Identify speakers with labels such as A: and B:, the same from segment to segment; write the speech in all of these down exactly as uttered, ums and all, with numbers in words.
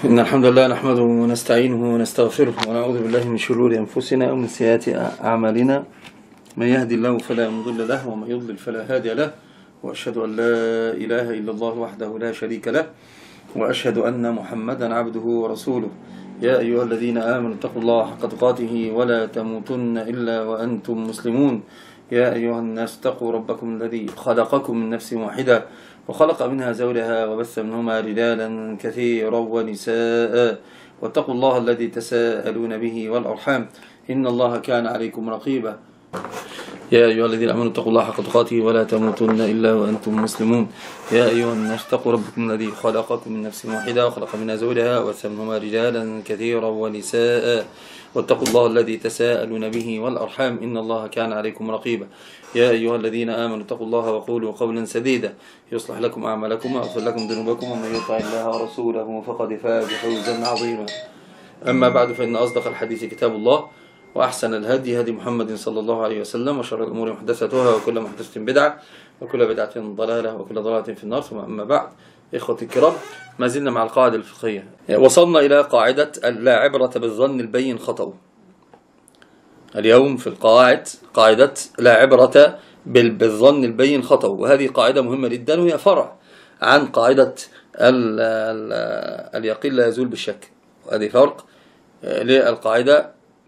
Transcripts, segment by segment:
A: إن الحمد لله نحمده ونستعينه ونستغفره ونعوذ بالله من شرور أنفسنا ومن سيئات أعمالنا. من يهدي الله فلا مضل له ومن يضلل فلا هادي له، وأشهد أن لا إله إلا الله وحده لا شريك له، وأشهد أن محمدا عبده ورسوله. يا أيها الذين آمنوا اتقوا الله حق تقاته ولا تموتن إلا وأنتم مسلمون. يا أيها الناس اتقوا ربكم الذي خلقكم من نفس واحدة وخلق منها زوجها وبث منهما رجالا كثيرا ونساء، واتقوا الله الذي تساءلون به والأرحام إن الله كان عليكم رقيبا. يا أيها الذين آمنوا اتقوا الله حق تقاته ولا تموتن إلا وأنتم مسلمون. يا أيها الناس اتقوا ربكم الذي خلقكم من نفس واحدة وخلق منها زوجها وبث منهما رجالا كثيرا ونساء، واتقوا الله الذي تساءلون به والأرحام إن الله كان عليكم رقيبا. يا أيها الذين آمنوا اتقوا الله وقولوا قولا سديدا يصلح لكم أعمالكم ويغفر لكم ذنوبكم، ومن يطع الله ورسوله فقد فاز فوزا عظيما. أما بعد، فإن أصدق الحديث كتاب الله، وأحسن الهدي هدي محمد صلى الله عليه وسلم، وشر الأمور محدثاتها، وكل محدثة بدعة، وكل بدعة ضلالة، وكل ضلالة في النار. ثم أما بعد، إخوتي الكرام، ما زلنا مع القاعدة الفقهية. وصلنا إلى قاعدة لا عبرة بالظن البين خطأ. اليوم في القواعد قاعدة لا عبرة بالظن البين خطأ، وهذه قاعدة مهمة جدا، وهي فرع عن قاعدة ال ال اليقين لا يزول بالشك. وهذه فرق للقاعدة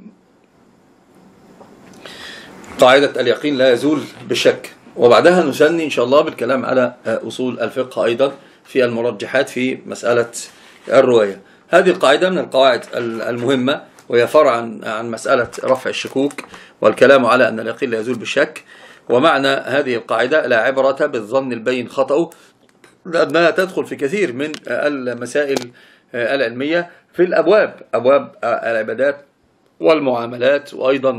A: قاعدة اليقين لا يزول بالشك. وبعدها نسني إن شاء الله بالكلام على أصول الفقه أيضا في المرجحات في مسألة الرواية. هذه القاعدة من القواعد المهمة، وهي فرع عن مسألة رفع الشكوك والكلام على أن اليقين لا يزول بالشك. ومعنى هذه القاعدة لا عبرة بالظن البين خطأ، لأنها تدخل في كثير من المسائل العلمية في الأبواب، أبواب العبادات والمعاملات، وأيضا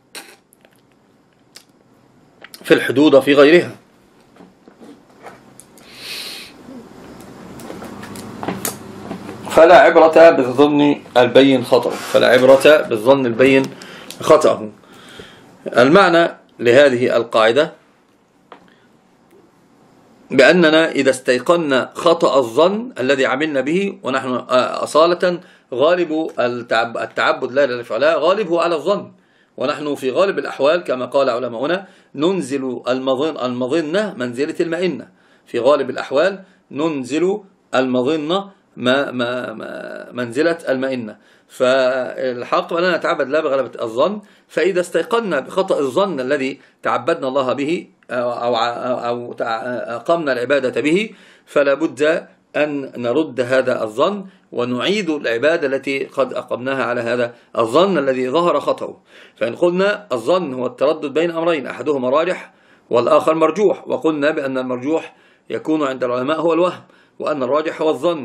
A: في الحدود وفي غيرها. فلا عبرة بالظن البين خطأ، فلا عبرة بالظن البين خطأه. المعنى لهذه القاعدة بأننا إذا استيقنا خطأ الظن الذي عملنا به، ونحن أصالة غالب التعبد لا للفعلاء غالبه على الظن، ونحن في غالب الأحوال كما قال علماؤنا ننزل المظنة منزلة المئنة. في غالب الأحوال ننزل المظنة ما ما ما منزلة المئنة. فالحق أننا نتعبد لا بغلبة الظن. فإذا استيقنا بخطأ الظن الذي تعبدنا الله به أو أو أقمنا العبادة به، فلا بد أن نرد هذا الظن ونعيد العبادة التي قد أقمناها على هذا الظن الذي ظهر خطأه. فإن قلنا الظن هو التردد بين أمرين، أحدهما راجح والآخر مرجوح، وقلنا بأن المرجوح يكون عند العلماء هو الوهم، وأن الراجح هو الظن.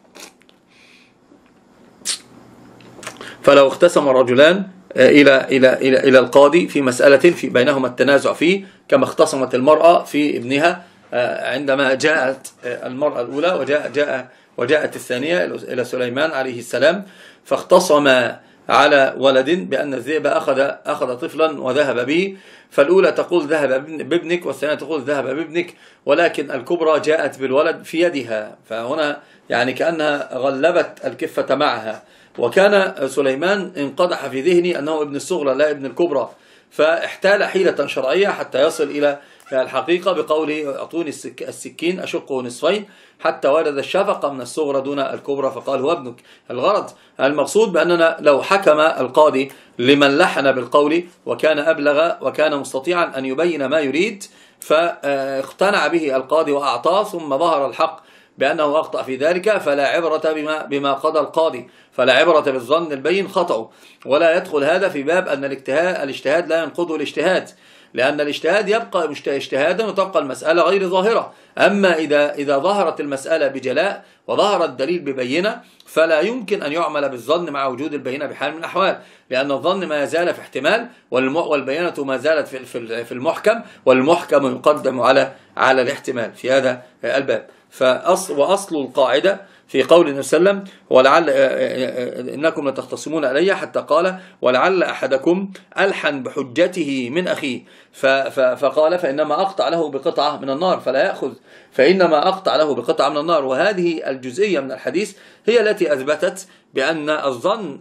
A: فلو اختسم الرجلان إلى إلى إلى إلى القاضي في مسألة في بينهما التنازع فيه، كما اختصمت المرأة في ابنها عندما جاءت المرأة الأولى وجاء جاء وجاءت الثانية إلى سليمان عليه السلام، فاختصم على ولد بأن الذئب أخذ أخذ طفلا وذهب به. فالأولى تقول ذهب بابنك، والثانية تقول ذهب بابنك، ولكن الكبرى جاءت بالولد في يدها، فهنا يعني كأنها غلبت الكفة معها. وكان سليمان انقدح في ذهني أنه ابن الصغرى لا ابن الكبرى، فاحتال حيلة شرعية حتى يصل إلى الحقيقة بقوله أعطوني السكين أشقه نصفين حتى ورد الشفقة من الصغرى دون الكبرى، فقال هو ابنك. الغرض المقصود بأننا لو حكم القاضي لمن لحن بالقول وكان أبلغ وكان مستطيعا أن يبين ما يريد، فاقتنع به القاضي وأعطاه، ثم ظهر الحق بأنه أخطأ في ذلك، فلا عبرة بما, بما قضى القاضي، فلا عبرة بالظن البين خطأ. ولا يدخل هذا في باب أن الاجتهاد, الاجتهاد لا ينقضه الاجتهاد، لأن الاجتهاد يبقى اجتهادا وتبقى المسألة غير ظاهرة. أما إذا, إذا ظهرت المسألة بجلاء وظهر الدليل ببينة، فلا يمكن أن يعمل بالظن مع وجود البينة بحال من الأحوال، لأن الظن ما يزال في احتمال، والبينة ما زالت في المحكم، والمحكم يقدم على على الاحتمال في هذا الباب. فأصل وأصل القاعدة في قول النبي صلى الله عليه وسلم ولعل إنكم لتختصمون علي، حتى قال ولعل أحدكم ألحن بحجته من أخيه، فقال فإنما أقطع له بقطعة من النار، فلا يأخذ فإنما أقطع له بقطعة من النار. وهذه الجزئية من الحديث هي التي أثبتت بأن الظن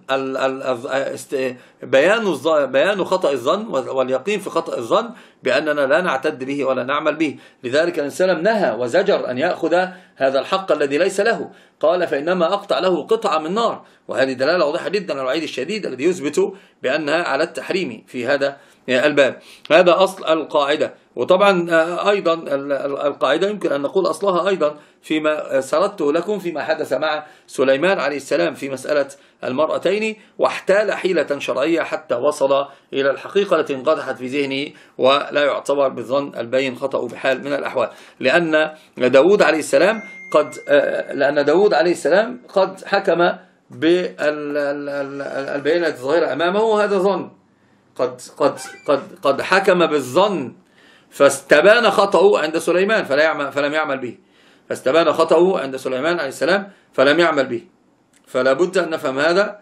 A: بيان بيان خطأ الظن واليقين في خطأ الظن بأننا لا نعتد به ولا نعمل به. لذلك النبي صلى الله عليه وسلم نهى وزجر أن يأخذ هذا الحق الذي ليس له، قال فإنما أقطع له قطعة من نار. وهذه دلالة واضحة جدا على الوعيد الشديد الذي يثبت بأنها على التحريم في هذا الباب. هذا أصل القاعدة. وطبعا أيضا القاعدة يمكن أن نقول أصلها أيضا فيما سردته لكم فيما حدث مع سليمان عليه السلام في مسألة المرأتين، واحتال حيلة شرعية حتى وصل إلى الحقيقة التي انقدحت في ذهنه، ولا يعتبر بالظن البين خطأ بحال من الأحوال، لأن داود عليه السلام قد لأن داود عليه السلام قد حكم بالبينة الظاهرة أمامه، وهذا ظن قد قد قد قد حكم بالظن فاستبان خطأه عند سليمان فلا يعمل فلم يعمل به، فاستبان خطأه عند سليمان عليه السلام فلم يعمل به. فلا بد أن نفهم هذا.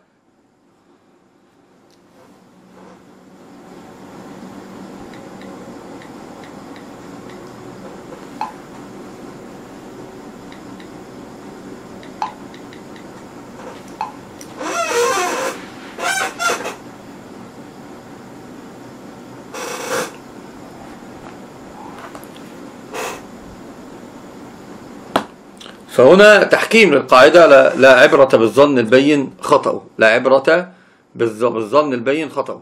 A: فهنا تحكيم للقاعدة لا, لا عبرة بالظن البين خطأه، لا عبرة بالظن البين خطأه.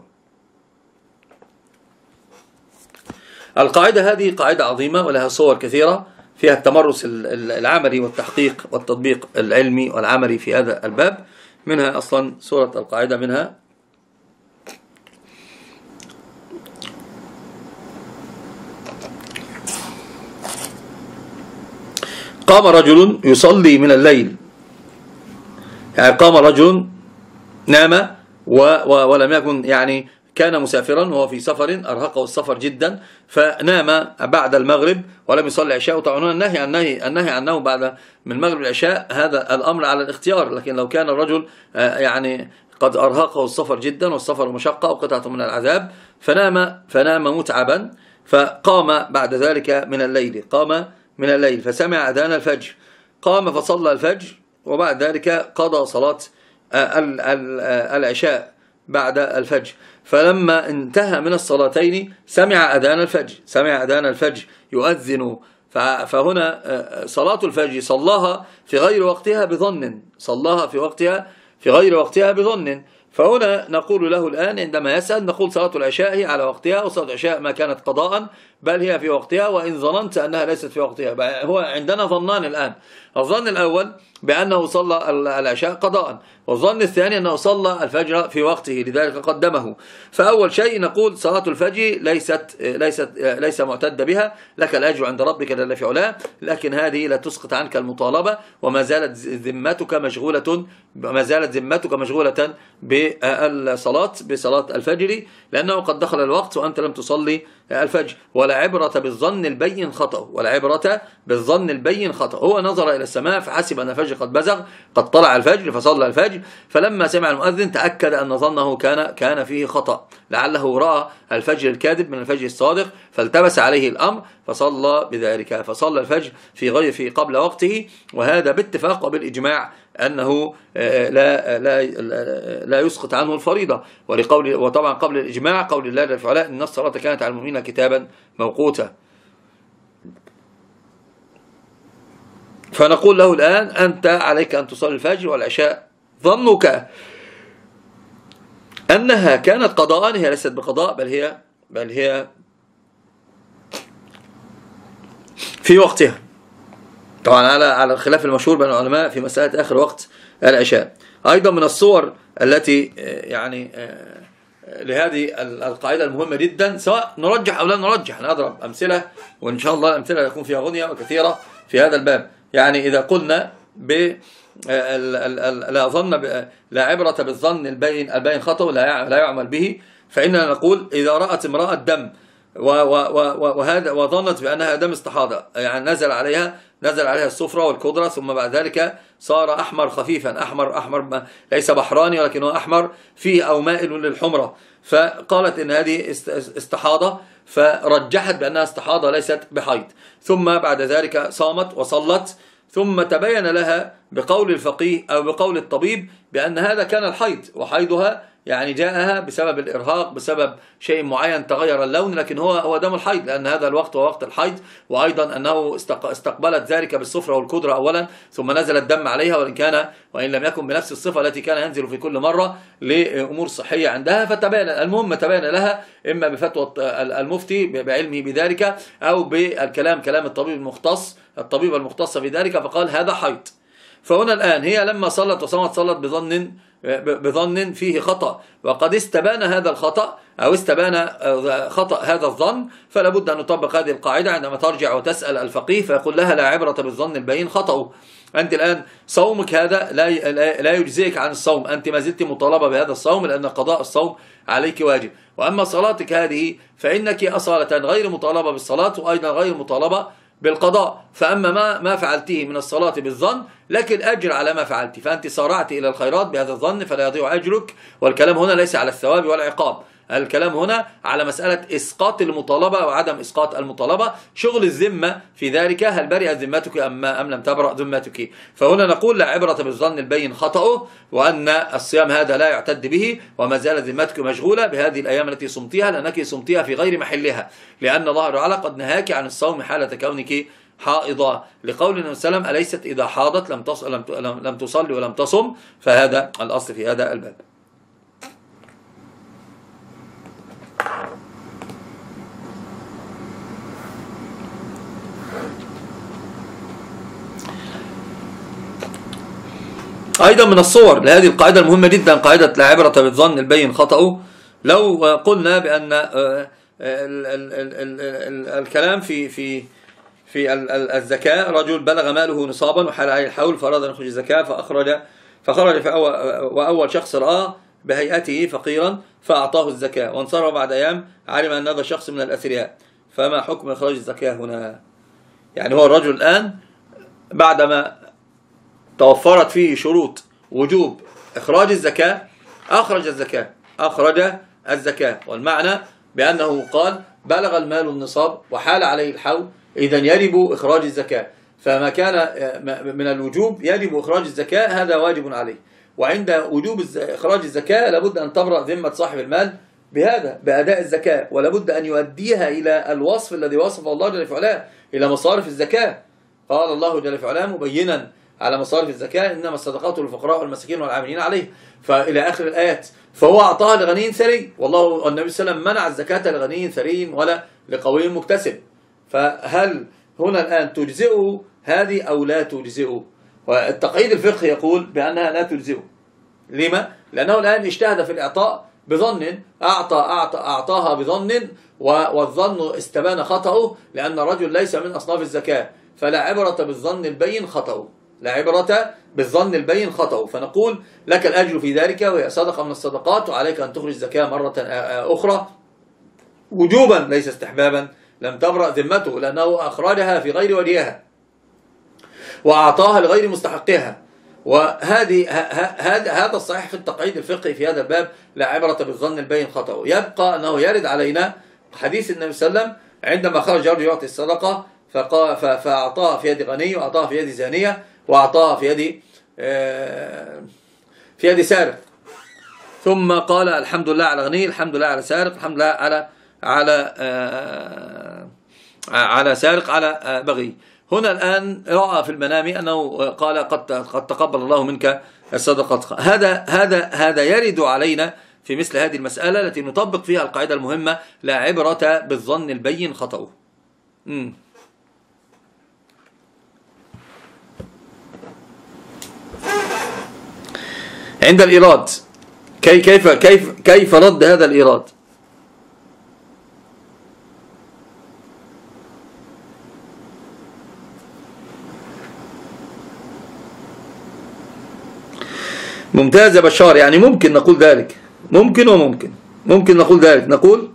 A: القاعدة هذه قاعدة عظيمة ولها صور كثيرة فيها التمرس العملي والتحقيق والتطبيق العلمي والعملي في هذا الباب. منها أصلا صورة القاعدة منها قام رجل يصلي من الليل، يعني قام رجل نام ولم يكن يعني كان مسافرا وهو في سفر أرهقه السفر جدا، فنام بعد المغرب ولم يصلي العشاء. وطبعا النهي عن النهي النهي عنه بعد من المغرب العشاء هذا الأمر على الاختيار، لكن لو كان الرجل يعني قد أرهقه السفر جدا والسفر مشقة وقطعة من العذاب فنام فنام متعبا، فقام بعد ذلك من الليل قام من الليل فسمع أذان الفجر، قام فصلى الفجر وبعد ذلك قضى صلاة العشاء بعد الفجر. فلما انتهى من الصلاتين سمع أذان الفجر سمع أذان الفجر يؤذن، فهنا صلاة الفجر صلاها في غير وقتها بظن صلاها في وقتها في غير وقتها بظن. فهنا نقول له الآن عندما يسأل نقول صلاة العشاء هي على وقتها، وصلاة العشاء ما كانت قضاء بل هي في وقتها، وإن ظننت أنها ليست في وقتها. هو عندنا ظنان الآن، الظن الأول بأنه صلى العشاء قضاء، والظن الثاني أنه صلى الفجر في وقته لذلك قدمه. فأول شيء نقول صلاة الفجر ليست ليست ليس معتد بها، لك الأجر عند ربك جل في علاه، لكن هذه لا تسقط عنك المطالبة، وما زالت ذمتك مشغولة ما زالت ذمتك مشغولة بالصلاة بصلاة الفجر، لأنه قد دخل الوقت وأنت لم تصلي الفجر. ولا عبرة بالظن البين خطأ ولا عبرة بالظن البين خطأ. هو نظر إلى السماء فحسب أن الفجر قد بزغ، قد طلع الفجر فصلى الفجر، فلما سمع المؤذن تأكد أن ظنه كان كان فيه خطأ، لعله رأى الفجر الكاذب من الفجر الصادق فالتبس عليه الأمر فصلى بذلك فصلى الفجر في غير في قبل وقته. وهذا باتفاق وبالإجماع أنه لا لا لا يسقط عنه الفريضة، ولقول وطبعا قبل الإجماع قول الله جل وعلا إن الصلاة كانت على المؤمنين كتابا موقوتا. فنقول له الآن أنت عليك أن تصلي الفجر والعشاء، ظنك أنها كانت قضاء هي ليست بقضاء بل هي بل هي في وقتها، طبعا على على الخلاف المشهور بين العلماء في مسألة آخر وقت العشاء. أيضا من الصور التي يعني لهذه القاعدة المهمة جدا، سواء نرجح أو لا نرجح، نضرب أمثلة وإن شاء الله الأمثلة يكون فيها غنية وكثيرة في هذا الباب. يعني إذا قلنا ب لا ظن لا عبرة بالظن البين البين خطأ لا يعمل به، فإننا نقول إذا رأت امرأة دم وهذا وظنت بأنها دم استحاضة، يعني نزل عليها نزل عليها الصفرة والكدرة ثم بعد ذلك صار أحمر خفيفا، أحمر أحمر ليس بحراني ولكنه أحمر فيه أو مائل للحمرة، فقالت إن هذه استحاضة، فرجحت بأنها استحاضة ليست بحيض، ثم بعد ذلك صامت وصلت، ثم تبين لها بقول الفقيه أو بقول الطبيب بأن هذا كان الحيض، وحيضها يعني جاءها بسبب الإرهاق، بسبب شيء معين تغير اللون، لكن هو هو دم الحيض، لأن هذا الوقت هو وقت الحيض. وأيضا أنه استقبلت ذلك بالصفرة والقدرة أولا، ثم نزل الدم عليها، وإن كان وإن لم يكن بنفس الصفة التي كان ينزل في كل مرة لأمور صحية عندها. فتبين المهم تبين لها إما بفتوى المفتي بعلمه بذلك أو بالكلام كلام الطبيب المختص الطبيب المختص بذلك، فقال هذا حيض. فهنا الآن هي لما صلت وصمت صلت بظن بظن فيه خطأ، وقد استبان هذا الخطأ أو استبان خطأ هذا الظن، فلا بد أن نطبق هذه القاعدة عندما ترجع وتسأل الفقيه فيقول لها لا عبرة بالظن البين خطأه. أنت الآن صومك هذا لا لا يجزيك عن الصوم، أنت ما زلت مطالبة بهذا الصوم لأن قضاء الصوم عليك واجب. وأما صلاتك هذه فإنك أصالة غير مطالبة بالصلاة، وأيضا غير مطالبة بالقضاء. فأما ما ما فعلته من الصلاة بالظن لكن أجر على ما فعلت، فأنت صارعت إلى الخيرات بهذا الظن فلا يضيع أجرك. والكلام هنا ليس على الثواب والعقاب، الكلام هنا على مسألة إسقاط المطالبة وعدم إسقاط المطالبة. شغل الذمة في ذلك هل برئت ذمتك أم, أم لم تبرأ ذمتك. فهنا نقول لا عبرة بالظن البين خطأه، وأن الصيام هذا لا يعتد به، وما زالت ذمتك مشغولة بهذه الأيام التي صمتها لأنك صمتها في غير محلها، لأن الله تعالى قد نهاك عن الصوم حالة كونك حائضة، لقول النبي صلى الله عليه وسلم أليست إذا حاضت لم لم تصلي ولم تصم. فهذا الأصل في هذا الباب. أيضا من الصور لهذه القاعدة المهمة جدا، قاعدة لا عبرة بالظن البين خطأه، لو قلنا بأن الكلام في في في الزكاة، رجل بلغ ماله نصابا وحال عليه الحول فأراد أن يخرج الزكاة فأخرج فخرج فأول وأول شخص رآه بهيئته فقيرا فأعطاه الزكاة، وانصرف بعد أيام علم أن هذا شخص من الأثرياء، فما حكم إخراج الزكاة هنا؟ يعني هو الرجل الآن بعدما توفرت فيه شروط وجوب إخراج الزكاة أخرج الزكاة أخرج الزكاة والمعنى بأنه قال بلغ المال النصاب وحال عليه الحول، إذن يجب إخراج الزكاة. فما كان من الوجوب يجب إخراج الزكاة هذا واجب عليه. وعند وجوب إخراج الزكاة لابد أن تبرأ ذمة صاحب المال بهذا بأداء الزكاة، ولابد أن يؤديها إلى الوصف الذي وصفه الله جل وعلا، إلى مصارف الزكاة. قال الله جل وعلا مبينا على مصارف الزكاة إنما الصدقات للفقراء والمساكين والعاملين عليه، فإلى آخر الآيات. فهو أعطاها لغني ثري، والله النبي صلى الله عليه وسلم منع الزكاة لغني ثري ولا لقوي مكتسب. فهل هنا الآن تجزئه هذه أو لا تجزئه؟ والتقعيد الفقهي يقول بأنها لا تجزئه. لما؟ لأنه الآن اجتهد في الإعطاء بظن، أعطى, أعطى أعطاها بظن والظن استبان خطأه، لأن الرجل ليس من أصناف الزكاة، فلا عبرة بالظن البين خطأه، لا عبرة بالظن البين خطأه. فنقول لك الأجر في ذلك، وهي صدقة من الصدقات، وعليك أن تخرج الزكاة مرة أخرى وجوبا ليس استحبابا، لم تبرأ ذمته لأنه أخرجها في غير وجهها وأعطاها لغير مستحقها. وهذه هذا الصحيح في التقعيد الفقهي في هذا الباب، لا عبرة بالظن البين خطأه. يبقى أنه يرد علينا حديث النبي صلى الله عليه وسلم عندما خرج رجل يعطي الصدقة فأعطاها في يد غني وأعطاها في يد زانية وأعطاها في يد في يد سارق، ثم قال الحمد لله على غني، الحمد لله على سارق، الحمد لله على على على سارق على بغي. هنا الآن رأى في المنام أنه قال قد قد تقبل الله منك الصدقة. هذا هذا هذا يرد علينا في مثل هذه المسألة التي نطبق فيها القاعدة المهمة لا عبرة بالظن البين خطأه. امم عند الإيراد كيف كيف كيف رد هذا الإيراد؟ ممتاز يا بشار، يعني ممكن نقول ذلك، ممكن وممكن ممكن نقول ذلك، نقول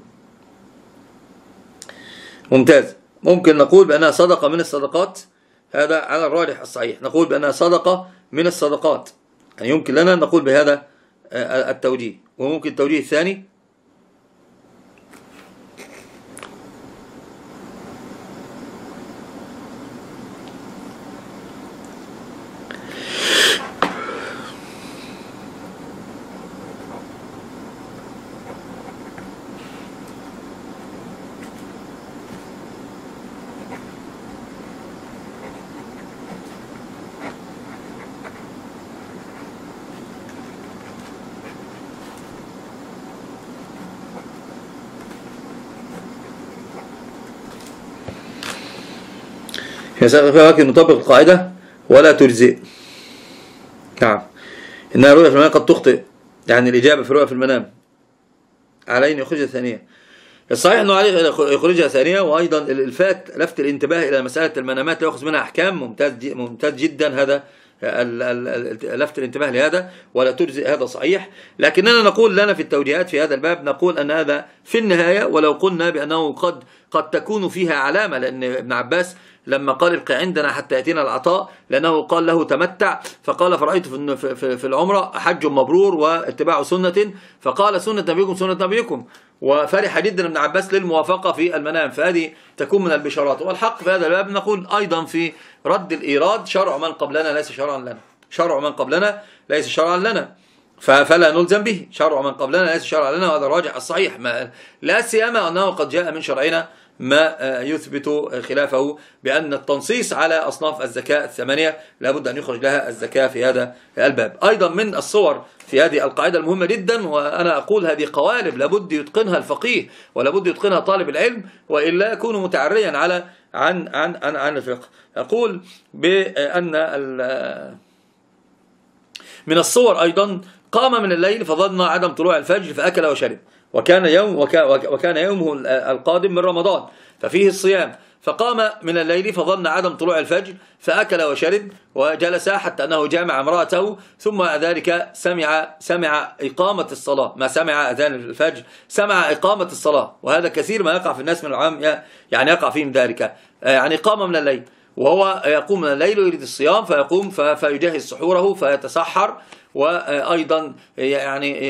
A: ممتاز، ممكن نقول بأنها صدقة من الصدقات، هذا على الراجح الصحيح، نقول بأنها صدقة من الصدقات، يعني يمكن لنا نقول بهذا التوجيه. وممكن التوجيه الثاني ولكن نطبق القاعدة ولا تجزئ. نعم، إنها رؤيا في المنام قد تخطئ، يعني الإجابة في رؤيا في المنام عليه يخرجها ثانية. الصحيح أنه عليه يخرجها ثانية. وأيضا الإلفات لفت الانتباه إلى مسألة المنامات لا يأخذ منها أحكام ممتاز ممتاز جدا، هذا لفت الانتباه لهذا ولا تجزئ، هذا صحيح. لكننا نقول لنا في التوجيهات في هذا الباب نقول أن هذا في النهاية، ولو قلنا بأنه قد قد تكون فيها علامة، لأن ابن عباس لما قال ابق عندنا حتى يأتينا العطاء، لأنه قال له تمتع، فقال فرأيت في في العمرة حج مبرور واتباع سنة، فقال سنة نبيكم سنة نبيكم، وفرح جدا ابن عباس للموافقة في المنام، فهذه تكون من البشارات. والحق في هذا الباب نقول أيضا في رد الإيراد شرع من قبلنا ليس شرعا لنا، شرع من قبلنا ليس شرعا لنا، فلا نلزم به. شرع من قبلنا ليس شرعا لنا، وهذا الراجح الصحيح، ما لا سيما أنه قد جاء من شرعنا ما يثبت خلافه، بأن التنصيص على أصناف الزكاة الثمانية لابد أن يخرج لها الزكاة في هذا الباب. أيضا من الصور في هذه القاعدة المهمة جدا، وأنا أقول هذه قوالب لابد يتقنها الفقيه ولابد يتقنها طالب العلم، وإلا يكون متعريا على عن عن عن, عن الفقه. أقول بأن من الصور أيضا قام من الليل فظن عدم طلوع الفجر فأكل وشرب، وكان يوم وكان يومه القادم من رمضان ففيه الصيام، فقام من الليل فظن عدم طلوع الفجر فأكل وشرب وجلس حتى أنه جامع امرأته، ثم ذلك سمع سمع إقامة الصلاة، ما سمع أذان الفجر سمع إقامة الصلاة. وهذا كثير ما يقع في الناس من العام، يعني يقع فيهم ذلك، يعني قام من الليل وهو يقوم من الليل ويريد الصيام، فيقوم فيجهز سحوره فيتسحر، وأيضا يعني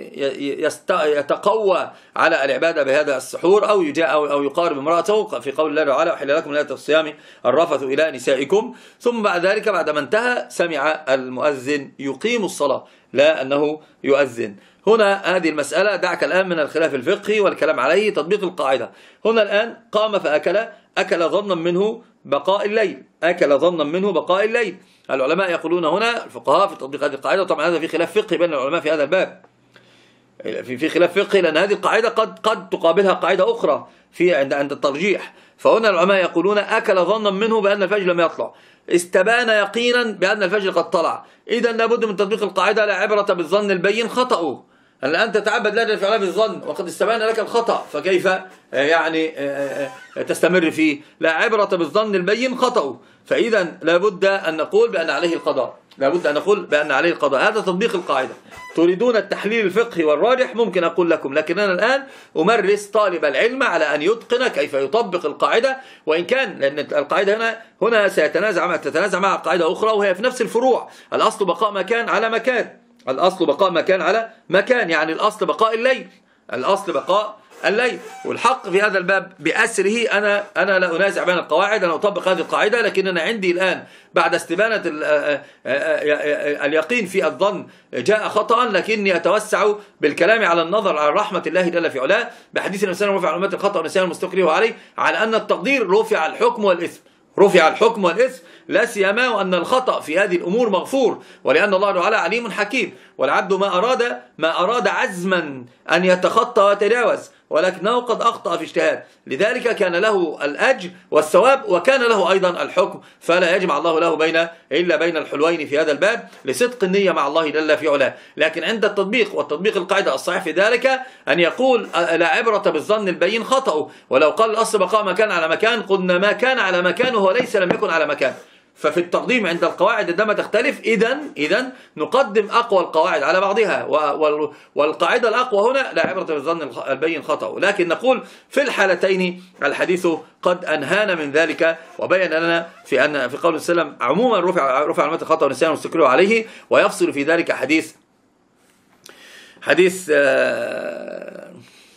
A: يتقوى على العبادة بهذا السحور، أو أو يقارب امرأته في قول الله تعالى وحل لكم ليلة الصيام الرفث إلى نسائكم. ثم بعد ذلك بعد ما انتهى سمع المؤذن يقيم الصلاة، لا أنه يؤذن. هنا هذه المسألة دعك الآن من الخلاف الفقهي والكلام عليه، تطبيق القاعدة. هنا الآن قام فأكل، أكل ظنا منه بقاء الليل، أكل ظنا منه بقاء الليل. العلماء يقولون هنا الفقهاء في تطبيق هذه القاعدة، طبعا هذا في خلاف فقهي بين العلماء في هذا الباب، في في خلاف فقهي، لأن هذه القاعدة قد قد تقابلها قاعدة أخرى في عند عند الترجيح. فهنا العلماء يقولون أكل ظنا منه بأن الفجر لم يطلع، استبان يقينا بأن الفجر قد طلع، إذا لابد من تطبيق القاعدة لا عبرة بالظن البين خطأه. الآن تتعبد لا في علام الظن وقد استبان لك الخطأ، فكيف يعني تستمر فيه؟ لا عبرة بالظن البين خطأه، فإذا لابد أن نقول بأن عليه القضاء، لابد أن نقول بأن عليه القضاء. هذا تطبيق القاعدة. تريدون التحليل الفقهي والراجح ممكن أقول لكم، لكن أنا الآن أمرس طالب العلم على أن يتقن كيف يطبق القاعدة، وإن كان لأن القاعدة هنا هنا سيتنازع تتنازع مع قاعدة أخرى وهي في نفس الفروع. الأصل بقاء مكان على مكان، الأصل بقاء مكان على مكان، يعني الأصل بقاء الليل، الأصل بقاء الليل. والحق في هذا الباب بأسره أنا أنا لا أنازع بين القواعد، أنا أطبق هذه القاعدة، لكن أنا عندي الآن بعد استبانة اليقين في الظن جاء خطأ، لكني أتوسع بالكلام على النظر على رحمة الله جل في علاه بحديث النبي صلى الله عليه وسلم رفع علامات الخطأ والنسيان المستقره عليه، على أن التقدير رفع الحكم والإثم، رفع الحكم والإثم، لا سيما وأن الخطأ في هذه الأمور مغفور، ولأن الله تعالى عليم حكيم. والعبد ما أراد ما أراد عزما أن يتخطى ويتجاوز، ولكنه قد أخطأ في اجتهاد، لذلك كان له الأجر والثواب وكان له أيضا الحكم، فلا يجمع الله له بين إلا بين الحلوين في هذا الباب لصدق النية مع الله جل في علاه. لكن عند التطبيق والتطبيق القاعدة الصحيح في ذلك أن يقول لا عبرة بالظن البين خطأه، ولو قال الأصل بقاء مكان على مكان قلنا ما كان على مكان وهو ليس لم يكن على مكان. ففي التقديم عند القواعد عندما تختلف إذن إذن نقدم أقوى القواعد على بعضها، والقاعدة الأقوى هنا لا عبرة بالظن البين خطأ. لكن نقول في الحالتين الحديث قد أنهانا من ذلك وبين لنا في أن في قول السلام عموما رفع رفع علامات الخطأ والنسيان والسكر عليه، ويفصل في ذلك حديث حديث آه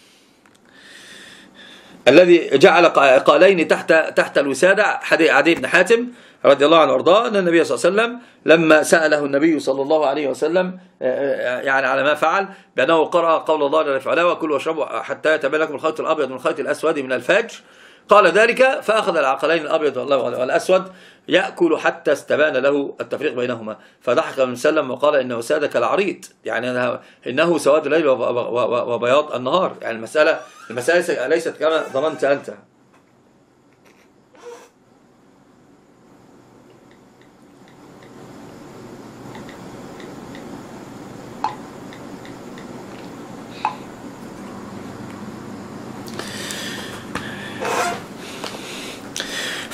A: الذي جعل قالين تحت تحت الوسادة، حديث عدي بن حاتم رضي الله عنه وارضاه، أن النبي صلى الله عليه وسلم لما سأله النبي صلى الله عليه وسلم يعني على ما فعل، بأنه قرأ قول الله جل في علاه وكلوا واشربوا حتى يتبين لكم الخيط الأبيض من الخيط الأسود من الفجر، قال ذلك فأخذ العقلين الأبيض والأسود يأكل حتى استبان له التفريق بينهما، فضحك من سلم وقال إنه سادك العريض، يعني إنه سواد الليل وبياض النهار، يعني المسألة المسألة ليست كما ظننت أنت.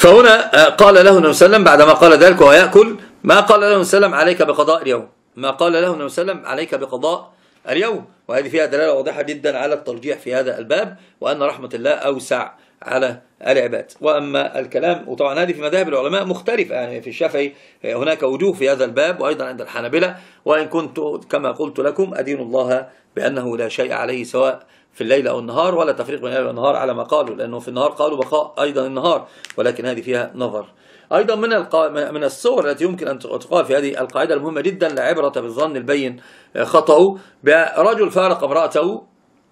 A: فهنا قال له النبي صلى الله عليه وسلم بعدما قال ذلك وهو يأكل، ما قال له النبي صلى الله عليه وسلم عليك بقضاء اليوم، ما قال له النبي صلى الله عليه وسلم عليك بقضاء اليوم. وهذه فيها دلالة واضحة جدا على الترجيح في هذا الباب، وأن رحمة الله أوسع على العباد. وأما الكلام، وطبعا هذه في مذاهب العلماء مختلفة، يعني في الشافعي هناك وجوه في هذا الباب، وأيضا عند الحنابلة، وإن كنت كما قلت لكم أدين الله بأنه لا شيء عليه سواء في الليل أو النهار، ولا تفريق بين الليل والنهار على ما قالوا، لأنه في النهار قالوا بقاء أيضا النهار، ولكن هذه فيها نظر. أيضا من من الصور التي يمكن أن تقال في هذه القاعدة المهمة جدا: لا عبرة بالظن البين خطأه. برجل فارق امرأته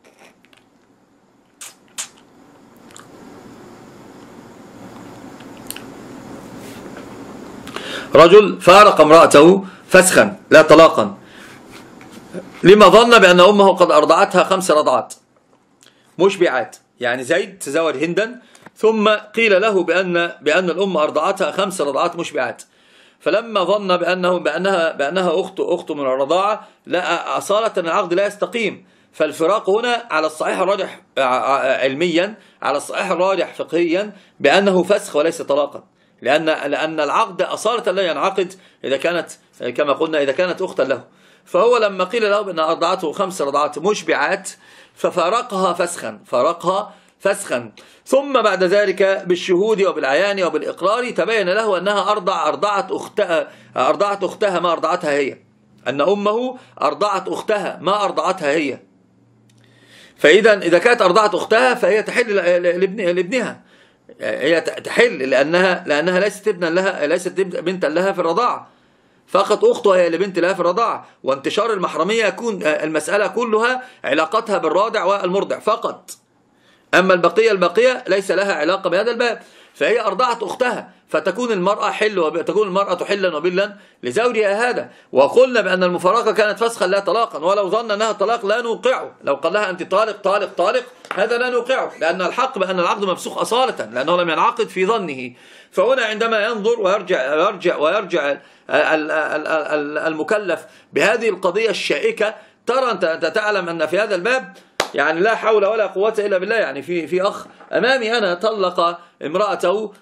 A: رجل فارق امرأته فسخا لا طلاقا، لما ظن بأن أمه قد أرضعتها خمس رضعات مشبعات. يعني زيد تزوج هندا، ثم قيل له بأن بأن الأم أرضعتها خمس رضعات مشبعات، فلما ظن بأنه بأنها بأنها أخت أخت من الرضاعة، لا أصالة العقد لا يستقيم. فالفراق هنا على الصحيح الراجح علميا، على الصحيح الراجح فقهيا، بأنه فسخ وليس طلاقا، لأن لأن العقد أصالة لا ينعقد إذا كانت كما قلنا إذا كانت أختا له. فهو لما قيل له بأن أرضعته خمس رضعات مشبعات ففارقها فسخا، فارقها فسخا، ثم بعد ذلك بالشهود وبالعيان وبالإقرار تبين له أنها أرضع أرضعت أختها أرضعت أختها ما أرضعتها هي، أن أمه أرضعت أختها ما أرضعتها هي. فإذا إذا كانت أرضعت أختها فهي تحل لابنها، هي تحل لأنها لأنها ليست ابنا لها، ليست بنتا لها في الرضاعة، فقط أختها هي اللي بنت لها في الرضاعة. وانتشار المحرمية يكون المسألة كلها علاقتها بالراضع والمرضع فقط، أما البقية البقية ليس لها علاقة بهذا الباب. فهي أرضعت أختها، فتكون المرأة حل وتكون المرأة حلا وبلا لزوجها هذا. وقلنا بأن المفارقة كانت فسخا لا طلاقا، ولو ظن أنها طلاق لا نوقعه، لو قال لها أنت طالق طالق طالق هذا لا نوقعه، لأن الحق بأن العقد مفسوخ أصالة، لأنه لم ينعقد في ظنه. فهنا عندما ينظر ويرجع ويرجع ويرجع المكلف بهذه القضية الشائكة، ترى أنت تعلم أن في هذا الباب يعني لا حول ولا قوة إلا بالله. يعني في في أخ أمامي أنا طلق امرأته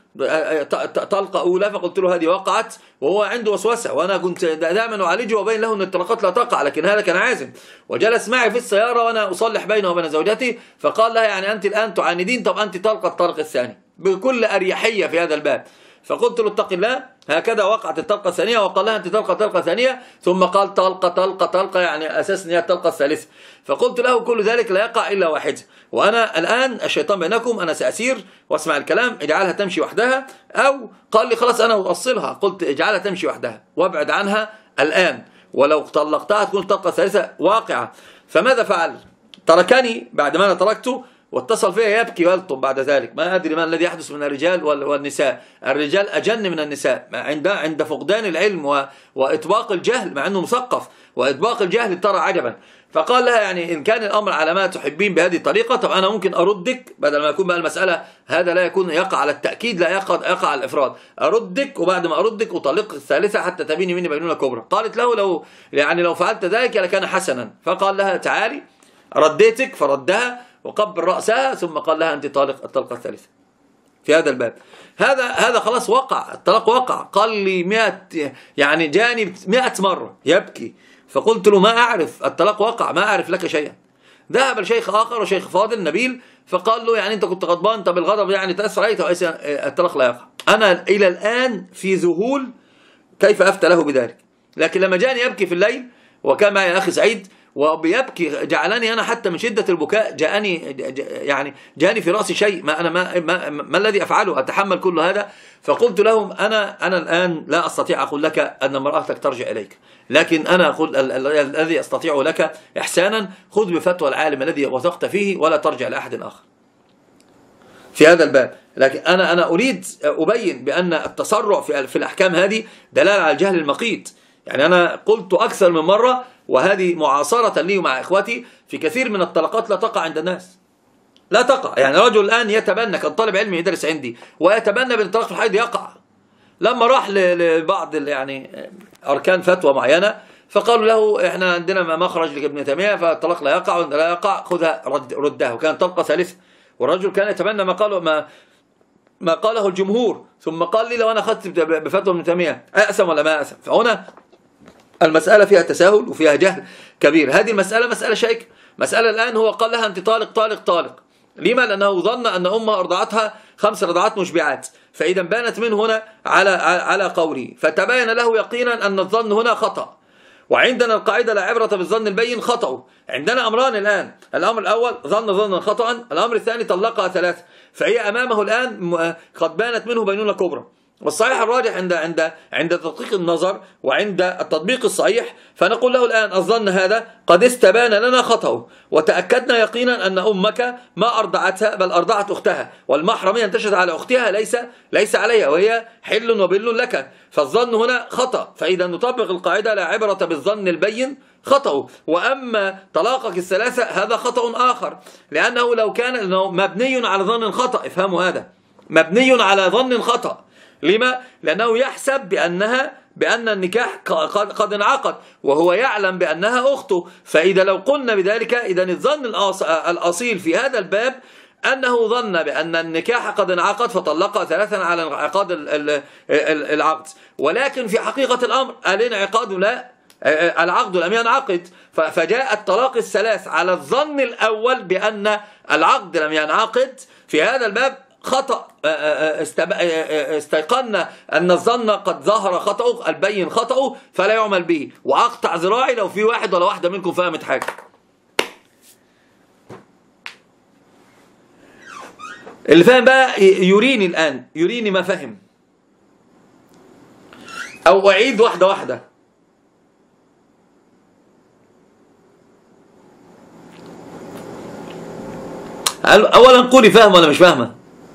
A: طلقة أولى، فقلت له هذه وقعت، وهو عنده وسوسة، وأنا كنت دائما أعالجه وبين له أن الطلقات لا تقع، لكن هذا كان عازم. وجلس معي في السيارة وأنا أصلح بينه وبين زوجتي، فقال لها يعني أنت الآن تعاندين، طب أنت طلقة الطلق الثاني بكل أريحية في هذا الباب. فقلت له اتق الله، هكذا وقعت الطلقة الثانية، وقال لها أنت طلقة طلقة ثانية، ثم قال طلقة طلقة طلقة، يعني أساس أن هي الطلقة الثالثة. فقلت له كل ذلك لا يقع إلا واحد، وأنا الآن الشيطان بينكم، أنا سأسير واسمع الكلام، اجعلها تمشي وحدها، أو قال لي خلاص أنا أوصلها، قلت اجعلها تمشي وحدها وابعد عنها الآن، ولو طلقتها تكون الطلقة الثالثة واقعة. فماذا فعل؟ تركني بعد ما أنا تركته، واتصل فيها يبكي ويلطم بعد ذلك. ما أدري ما الذي يحدث من الرجال والنساء، الرجال أجن من النساء عند عند فقدان العلم وإطباق الجهل، مع أنه مثقف، وإطباق الجهل ترى عجبا. فقال لها يعني إن كان الأمر على ما تحبين بهذه الطريقة، طب أنا ممكن أردك، بدل ما يكون بقى المسألة هذا لا يكون يقع على التأكيد، لا يقع يقع على الإفراد، أردك وبعد ما أردك أطلق الثالثة حتى تبيني مني بينونة كبرى. قالت له لو يعني لو فعلت ذلك لكان حسنا. فقال لها تعالي، رديتك، فردها وقبل رأسها، ثم قال لها أنت طالق الطلقة الثالثة في هذا الباب. هذا هذا خلاص وقع، الطلاق وقع. قال لي مئة يعني جاني مئة مرة يبكي، فقلت له ما أعرف، الطلاق وقع، ما أعرف لك شيئا. ذهب لشيخ آخر وشيخ فاضل نبيل، فقال له يعني أنت كنت غضبان، طب الغضب يعني تأثر عليك، الطلاق لا يقع. أنا إلى الآن في ذهول كيف أفتى له بذلك. لكن لما جاني يبكي في الليل، وكان معي أخي سعيد وبيبكي، جعلني أنا حتى من شدة البكاء جاءني يعني جاءني في رأسي شيء، ما أنا ما, ما, ما الذي أفعله، أتحمل كل هذا. فقلت لهم أنا أنا الآن لا أستطيع أقول لك أن امرأتك ترجع إليك، لكن أنا أقول الذي أستطيع لك إحسانا، خذ بفتوى العالم الذي وثقت فيه ولا ترجع لأحد آخر في هذا الباب. لكن أنا أنا أريد أبين بأن التسرع في في الأحكام هذه دلالة على الجهل المقيت. يعني أنا قلت أكثر من مرة، وهذه معاصرة لي مع إخوتي، في كثير من الطلقات لا تقع عند الناس، لا تقع. يعني رجل الآن يتبنى، كان طالب علم يدرس عندي ويتبنى بأن الطلاق في الحيض يقع، لما راح لبعض يعني أركان فتوى معينة فقالوا له إحنا عندنا مخرج لابن تيمية، فالطلاق لا يقع، ولا يقع خذها ردها، وكان طلقة ثالثة. والرجل كان يتبنى ما قالوا ما ما قاله الجمهور ثم قال لي لو أنا أخذت بفتوى ابن تيمية أأسم ولا ما أأسم؟ فهنا المسألة فيها تساهل وفيها جهل كبير. هذه المسألة مسألة شيك، مسألة الآن هو قال لها أنت طالق طالق طالق. لما؟ لأنه ظن أن أمها أرضعتها خمس رضعات مشبعات، فإذا بانت منه هنا على على قوله، فتبين له يقينا أن الظن هنا خطأ. وعندنا القاعدة لا عبرة بالظن البين خطأ. عندنا أمران الآن، الأمر الأول ظن ظنا خطأ، الأمر الثاني طلقها ثلاثة، فهي أمامه الآن قد بانت منه بينونة كبرى. والصحيح الراجح عند عند عند تدقيق النظر وعند التطبيق الصحيح، فنقول له الآن الظن هذا قد استبان لنا خطأه، وتأكدنا يقينا أن أمك ما أرضعتها بل أرضعت أختها، والمحرمية انتشرت على أختها ليس ليس عليها، وهي حل وبل لك، فالظن هنا خطأ. فإذا نطبق القاعدة لا عبرة بالظن البين خطأه. وأما طلاقك الثلاثة هذا خطأ آخر، لأنه لو كان لأنه مبني على ظن خطأ، افهموا هذا، مبني على ظن خطأ. لما؟ لأنه يحسب بأنها بأن النكاح قد, قد انعقد وهو يعلم بأنها أخته. فإذا لو قلنا بذلك إذا الظن الأصيل في هذا الباب أنه ظن بأن النكاح قد انعقد فطلقها ثلاثا على انعقاد العقد، ولكن في حقيقة الأمر الانعقاد لا، العقد لم ينعقد، فجاء الطلاق الثلاث على الظن الأول بأن العقد لم ينعقد. في هذا الباب خطأ، استيقنا أن الظن قد ظهر خطأه البين خطأه فلا يعمل به. وأقطع ذراعي لو في واحد ولا واحدة منكم فهمت حاجة. اللي فاهم بقى يريني الآن، يريني ما فهم، أو أعيد واحدة واحدة. أولا قولي فاهم ولا مش فاهمة.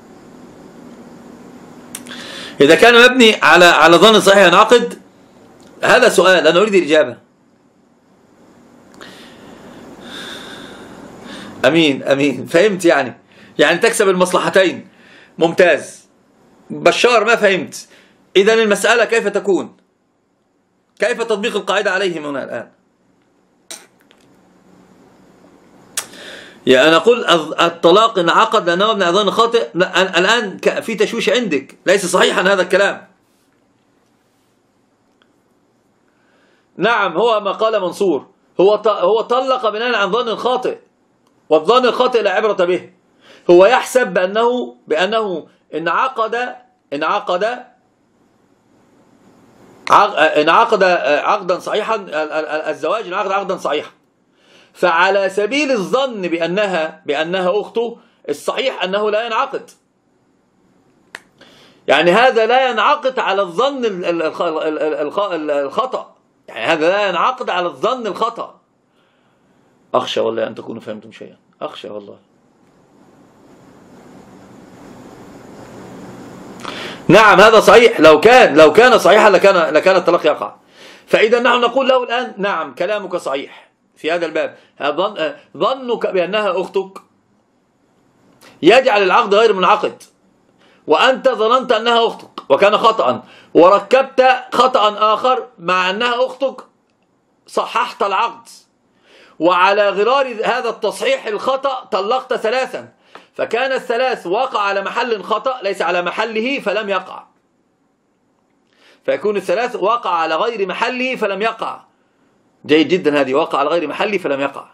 A: إذا كان مبني على على ظن صحيح ينعقد، هذا سؤال أنا أريد الإجابة. أمين أمين فهمت، يعني يعني تكسب المصلحتين، ممتاز. بشار ما فهمت. إذا المسألة كيف تكون؟ كيف تطبيق القاعدة عليهم هنا الآن؟ يعني أنا أقول الطلاق انعقد لأنه ابن ظن خاطئ، الآن في تشويش عندك، ليس صحيحا هذا الكلام. نعم هو ما قال منصور، هو هو طلق بناء عن ظن خاطئ، والظن الخاطئ لا عبرة به. هو يحسب بأنه بأنه انعقد انعقد انعقد عقدا صحيحا، الزواج انعقد عقدا صحيحا، فعلى سبيل الظن بأنها بأنها أخته الصحيح أنه لا ينعقد. يعني هذا لا ينعقد على الظن الخطأ، يعني هذا لا ينعقد على الظن الخطأ. أخشى والله أن تكونوا فهمتم شيئا، أخشى والله. نعم هذا صحيح، لو كان لو كان صحيحا لكان لكان الطلاق يقع. فإذا نحن نقول له الآن نعم كلامك صحيح في هذا الباب، ظنك بأنها أختك يجعل العقد غير منعقد، وأنت ظننت أنها أختك وكان خطأ، وركبت خطأ آخر مع أنها أختك صححت العقد، وعلى غرار هذا التصحيح الخطأ طلقت ثلاثا، فكان الثلاث وقع على محل خطأ ليس على محله فلم يقع، فيكون الثلاث وقع على غير محله فلم يقع. جيد جدا، هذه وقع على غير محله فلم يقع.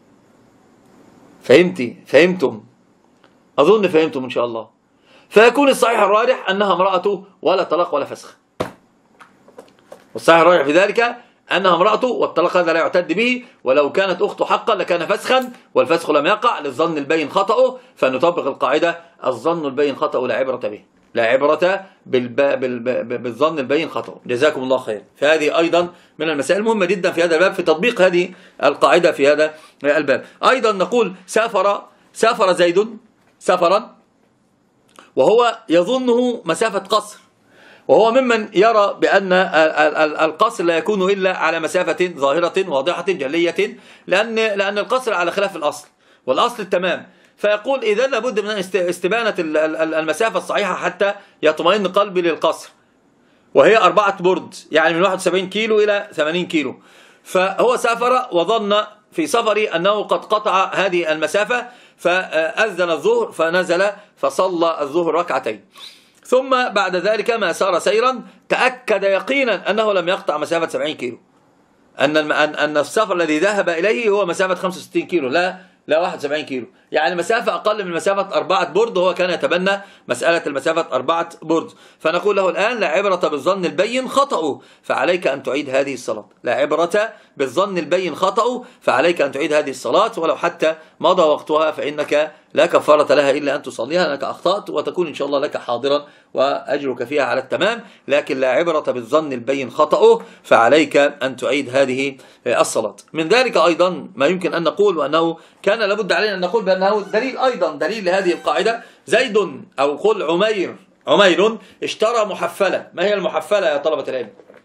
A: فهمتي؟ فهمتم؟ أظن فهمتم إن شاء الله. فيكون الصحيح الراجح أنها امرأته ولا طلاق ولا فسخ، والصحيح الراجح في ذلك أنها امرأته والطلاق هذا لا يعتد به، ولو كانت أخته حقا لكان فسخا، والفسخ لم يقع للظن البين خطأه، فنطبق القاعدة الظن البين خطأه لا عبرة به، لا عبرة بالظن البين خطأه. جزاكم الله خير. فهذه أيضا من المسائل المهمة جدا في هذا الباب في تطبيق هذه القاعدة في هذا الباب. أيضا نقول سافر سافر زيد سفرا وهو يظنه مسافة قصر، وهو ممن يرى بأن القصر لا يكون إلا على مسافة ظاهرة واضحة جلية، لأن لأن القصر على خلاف الأصل، والأصل التمام. فيقول إذا لابد من استبانة المسافة الصحيحة حتى يطمئن قلبي للقصر، وهي أربعة برد، يعني من واحد وسبعين كيلو إلى ثمانين كيلو. فهو سافر وظن في سفري أنه قد قطع هذه المسافة، فأذن الظهر فنزل فصلى الظهر ركعتين. ثم بعد ذلك ما سار سيرا تأكد يقينا أنه لم يقطع مسافة سبعين كيلو، أن أن السفر الذي ذهب إليه هو مسافة خمسة وستين كيلو لا لا واحد وسبعين كيلو، يعني مسافة أقل من مسافة أربعة برد، وهو كان يتبنى مسألة المسافة أربعة برد. فنقول له الآن لا عبرة بالظن البين خطأه فعليك أن تعيد هذه الصلاة، لا عبرة بالظن البين خطأه فعليك أن تعيد هذه الصلاة ولو حتى مضى وقتها، فإنك لا كفارة لها إلا أن تصليها لأنك أخطأت، وتكون إن شاء الله لك حاضرا وأجرك فيها على التمام، لكن لا عبرة بالظن البين خطأه فعليك أن تعيد هذه الصلاة. من ذلك أيضا ما يمكن أن نقول، وأنه كان لابد علينا أن نقول بأنه دليل أيضا دليل لهذه القاعدة، زيد أو قل عمير عمير اشترى محفلة. ما هي المحفلة يا طلبة العلم؟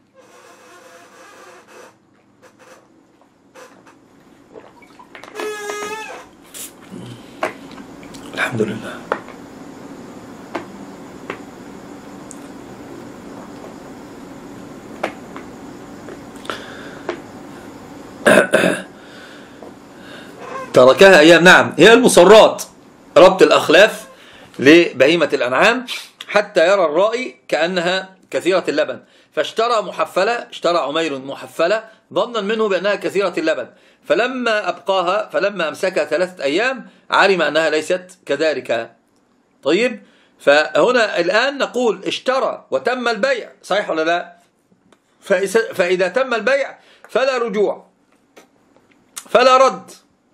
A: الحمد لله. تركها أيام. نعم، هي المصرات، ربط الأخلاف لبهيمة الأنعام حتى يرى الرائي كأنها كثيرة اللبن، فاشترى محفلة، اشترى عمير محفلة ظنا منه بأنها كثيرة اللبن، فلما أبقاها فلما أمسكها ثلاثة أيام علم أنها ليست كذلك. طيب، فهنا الآن نقول اشترى وتم البيع، صحيح ولا لا؟ فإذا تم البيع فلا رجوع فلا رد،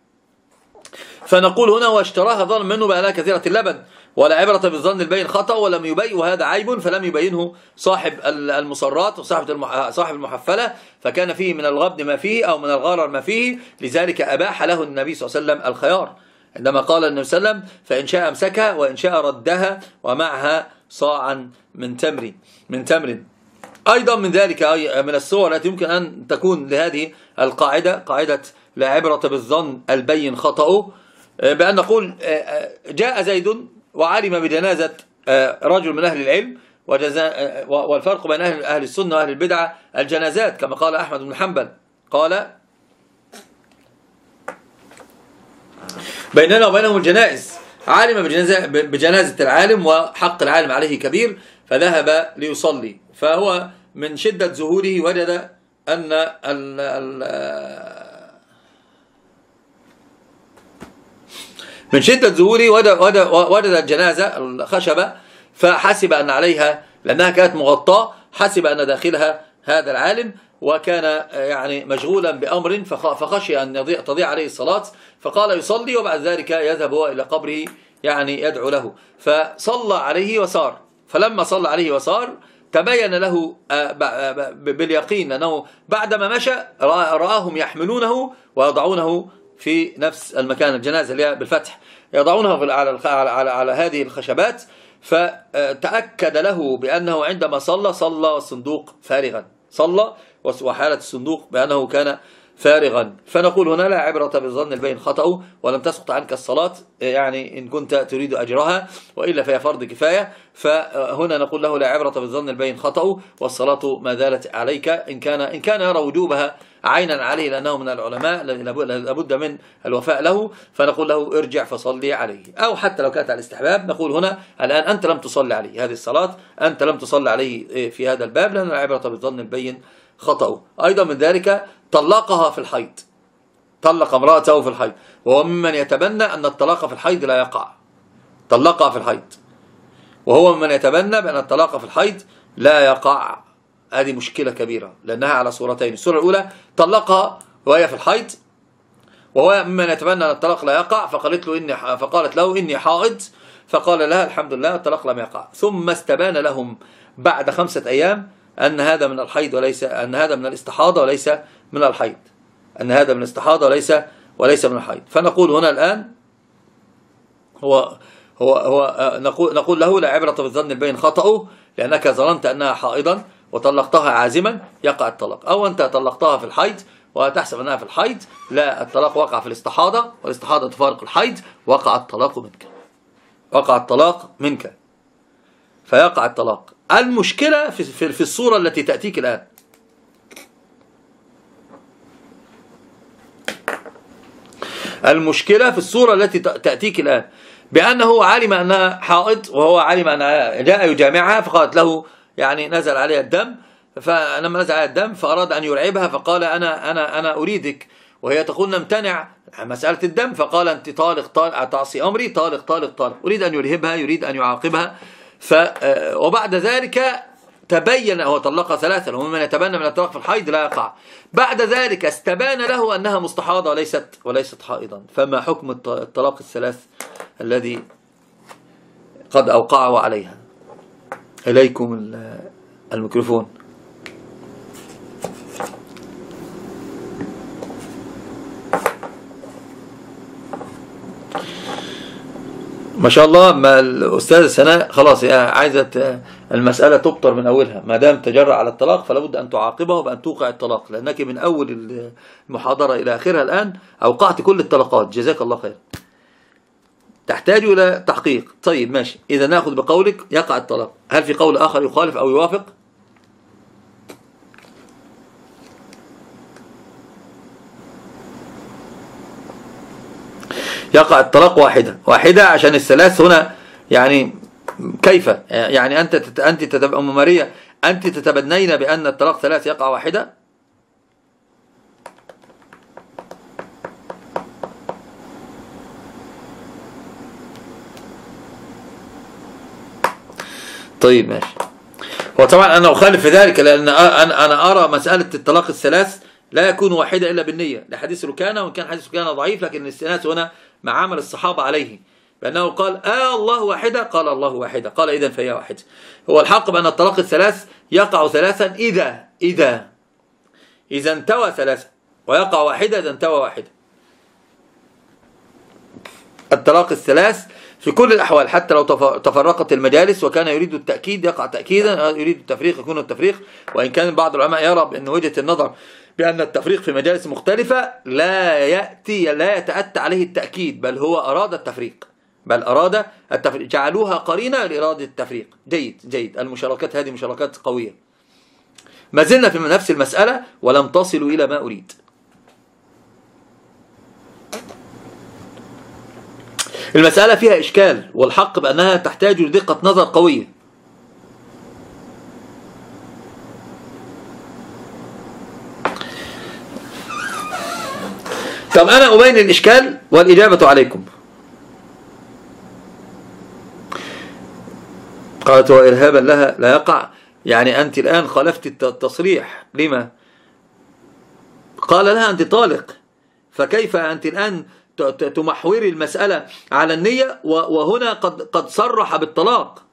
A: فنقول هنا واشتراها ظن منه بأنها كثيرة اللبن ولا عبرة بالظن البين خطأ ولم يبين، وهذا عيب فلم يبينه صاحب المصرات وصاحب صاحب المحفلة، فكان فيه من الغبن ما فيه أو من الغرر ما فيه، لذلك أباح له النبي صلى الله عليه وسلم الخيار عندما قال النبي صلى الله عليه وسلم فإن شاء أمسكها وإن شاء ردها ومعها صاعا من تمر من تمر. أيضا من ذلك من الصور التي يمكن أن تكون لهذه القاعدة، قاعدة لا عبرة بالظن البين خطأه، بأن نقول جاء زيد وعلم بجنازة رجل من أهل العلم، والفرق بين أهل السنة وأهل البدعة الجنازات، كما قال أحمد بن حنبل قال بيننا وبينهم الجنائز، علم بجنازة العالم وحق العالم عليه كبير فذهب ليصلي، فهو من شدة ذهوله وجد أن ال ال من شدة ذهوله وجد الجنازة الخشبة، فحسب أن عليها لأنها كانت مغطاة حسب أن داخلها هذا العالم، وكان يعني مشغولا بأمر فخشي أن يضيع تضيع عليه الصلاة، فقال يصلي وبعد ذلك يذهب هو إلى قبره يعني يدعو له، فصلى عليه وصار. فلما صلى عليه وصار تبين له باليقين أنه بعدما مشى رآهم يحملونه ويضعونه في نفس المكان، الجنازة اللي هي بالفتح يضعونه على على على هذه الخشبات، فتأكد له بأنه عندما صلى صلى والصندوق فارغا، صلى وحالة الصندوق بأنه كان فارغا. فنقول هنا لا عبرة بالظن البين خطأه ولم تسقط عنك الصلاة، يعني إن كنت تريد أجرها، وإلا فهي فرض كفاية. فهنا نقول له لا عبرة بالظن البين خطأه والصلاة ما زالت عليك، إن كان إن كان يرى وجوبها عينا عليه لأنه من العلماء لابد من الوفاء له، فنقول له ارجع فصلي عليه، أو حتى لو كانت على الاستحباب نقول هنا الآن أنت لم تصلي عليه هذه الصلاة، أنت لم تصلي عليه في هذا الباب، لأن العبرة بالظن البين خطأه. أيضا من ذلك طلقها في الحيض، طلق امرأته في الحيض، وهو ممن يتبنى أن الطلاق في الحيض لا يقع، طلقها في الحيض، وهو ممن يتبنى بأن الطلاق في الحيض لا يقع. هذه مشكلة كبيرة لأنها على صورتين، الصورة الأولى طلقها وهي في الحيض، وهو ممن يتبنى أن الطلاق لا يقع، فقالت له إني فقالت له إني حائض، فقال لها الحمد لله الطلاق لم يقع، ثم استبان لهم بعد خمسة أيام أن هذا من الحيض وليس أن هذا من الاستحاضة وليس من الحيض، أن هذا من الاستحاضة وليس وليس من الحيض. فنقول هنا الآن هو هو هو نقول نقول له لا عبرة بالظن البين خطأه، لأنك ظننت أنها حائضا وطلقتها عازما يقع الطلاق، أو أنت طلقتها في الحيض وتحسب أنها في الحيض، لا الطلاق وقع في الاستحاضة، والاستحاضة تفارق الحيض، وقع الطلاق منك، وقع الطلاق منك فيقع الطلاق. المشكلة في في الصورة التي تأتيك الآن، المشكلة في الصورة التي تأتيك الآن، بأنه علم أنها حائض وهو علم أنها جاء يجامعها فقالت له يعني نزل عليها الدم، فلما نزل عليها الدم فأراد أن يرعبها فقال أنا أنا أنا أريدك، وهي تقول نمتنع عن مسألة الدم، فقال أنت طالق طالق تعصي أمري طالق طالق طالق، أريد أن يرهبها يريد أن يعاقبها. ف وبعد ذلك تبين هو طلقها ثلاثة، ومن يتبنى من الطلاق في الحيض لا يقع. بعد ذلك استبان له أنها مستحاضة وليست وليست حائضا. فما حكم الطلاق الثلاث الذي قد أوقعه عليها؟ إليكم الميكروفون. ما شاء الله. ما الأستاذة سناء خلاص عايزة المسألة تبطر من أولها، ما دام تجرأ على الطلاق فلا بد أن تعاقبه بأن توقع الطلاق، لأنك من أول المحاضرة إلى آخرها الآن أوقعت كل الطلاقات. جزاك الله خير. تحتاج إلى تحقيق. طيب ماشي، إذا نأخذ بقولك يقع الطلاق. هل في قول آخر يخالف أو يوافق؟ يقع الطلاق واحدة واحدة عشان الثلاث هنا يعني كيف يعني أنت تت... أنت تتب... أم ماريا أنت تتبنين بأن الطلاق ثلاث يقع واحدة؟ طيب ماشي. هو طبعا أنا أخالف في ذلك، لأن أنا أنا أرى مسألة الطلاق الثلاث لا يكون واحدة إلا بالنية لحديث ركانة، وإن كان حديث ركانة ضعيف لكن الاستئناس هنا مع عمل الصحابة عليه، بأنه قال آه الله واحدة، قال الله واحدة، قال إذا فهي واحدة. هو الحق بأن الطلاق الثلاث يقع ثلاثا إذا إذا إذا انتوى ثلاثا، ويقع واحدة إذا انتوى واحدة. الطلاق الثلاث في كل الأحوال حتى لو تفرقت المجالس وكان يريد التأكيد يقع تأكيدا، يريد التفريق يكون التفريق. وإن كان بعض العلماء يرى بأن وجهة النظر بأن التفريق في مجالس مختلفة لا يأتي لا يتأتى عليه التأكيد، بل هو أراد التفريق بل أراد التفريق جعلوها قرينة لإرادة التفريق. جيد جيد. المشاركات هذه مشاركات قوية. ما زلنا في نفس المسألة ولم تصلوا إلى ما أريد. المسألة فيها إشكال، والحق بأنها تحتاج لدقة نظر قوية. طب أنا أبين الإشكال والإجابة عليكم. قالت وإرهابا لها لا يقع، يعني أنت الآن خالفت التصريح. لما؟ قال لها أنت طالق، فكيف أنت الآن تمحوري المسألة على النية وهنا قد قد صرح بالطلاق،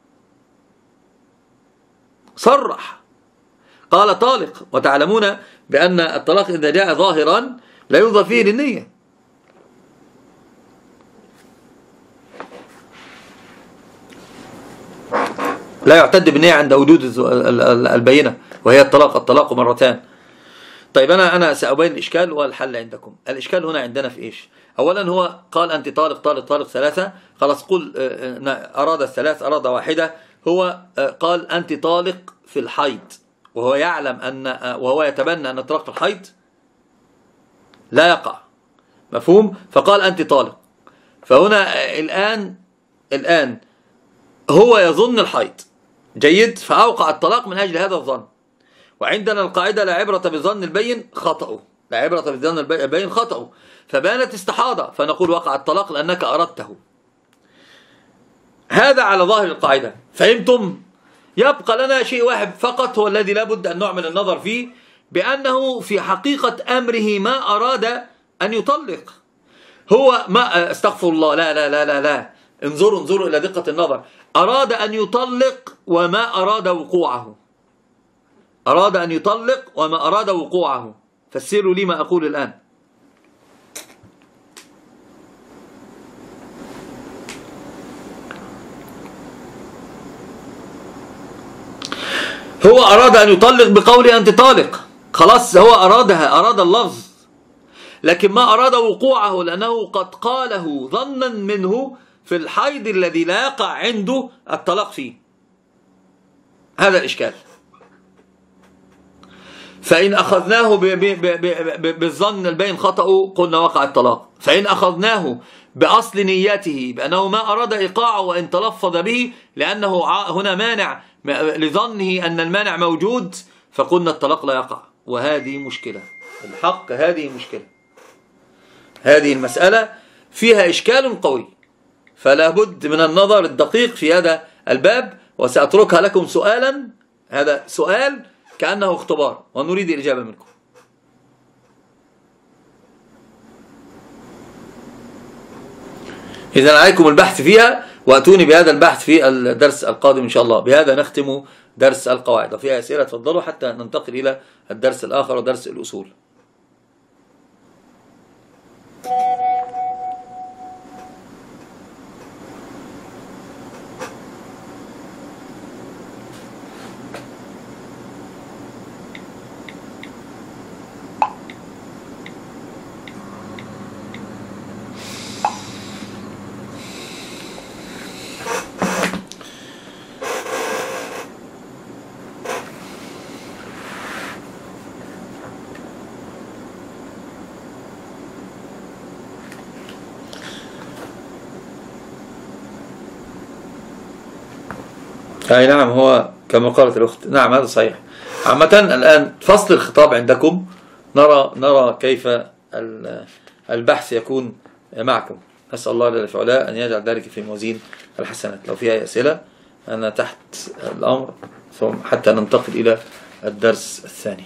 A: صرح قال طالق، وتعلمون بأن الطلاق إذا جاء ظاهرا لا ينظر فيه للنية. لا يعتد بالنية عند وجود البينة وهي الطلاق. الطلاق مرتان. طيب أنا أنا سأبين الإشكال والحل عندكم. الإشكال هنا عندنا في إيش؟ أولا هو قال أنت طالق طالق طالق ثلاثة، خلاص قل أراد الثلاث أراد واحدة. هو قال أنت طالق في الحيض، وهو يعلم أن وهو يتبنى أن الطلاق في الحيض لا يقع. مفهوم؟ فقال أنت طالق. فهنا الآن الآن هو يظن الحيض. جيد. فأوقع الطلاق من أجل هذا الظن. وعندنا القاعدة لا عبرة بالظن البين خطأه، لا عبرة بالظن البين خطأه. فبانت استحاضة فنقول وقع الطلاق لأنك أردته. هذا على ظاهر القاعدة. فهمتم؟ يبقى لنا شيء واحد فقط هو الذي لابد أن نعمل النظر فيه، بأنه في حقيقة أمره ما أراد أن يطلق. هو ما استغفر الله لا لا لا لا لا انظروا انظروا إلى دقة النظر. أراد أن يطلق وما أراد وقوعه. أراد أن يطلق وما أراد وقوعه. فسروا لي ما أقول الآن. هو أراد أن يطلق بقوله أنت طالق، خلاص هو أرادها، أراد اللفظ، لكن ما أراد وقوعه لأنه قد قاله ظنا منه في الحيض الذي لا يقع عنده الطلاق فيه. هذا الإشكال. فإن أخذناه بالظن البين خطأ قلنا وقع الطلاق. فإن أخذناه بأصل نيته بأنه ما أراد إيقاعه وإن تلفظ به لأنه هنا مانع لظنه أن المانع موجود فقلنا الطلاق لا يقع. وهذه مشكلة الحق، هذه مشكلة، هذه المسألة فيها إشكال قوي، فلا بد من النظر الدقيق في هذا الباب. وسأتركها لكم سؤالا، هذا سؤال كأنه اختبار ونريد الإجابة منكم. إذن عليكم البحث فيها وأتوني بهذا البحث في الدرس القادم إن شاء الله. بهذا نختم درس القواعد، وفيها أسئلة تفضلوا حتى ننتقل إلى الدرس الآخر ودرس الأصول. أي نعم، هو كما قالت الأخت، نعم هذا صحيح. عامة الآن فصل الخطاب عندكم، نرى نرى كيف البحث يكون معكم. نسأل الله جل وعلا أن يجعل ذلك في موازين الحسنات. لو فيها أسئلة أنا تحت الأمر، ثم حتى ننتقل إلى الدرس الثاني.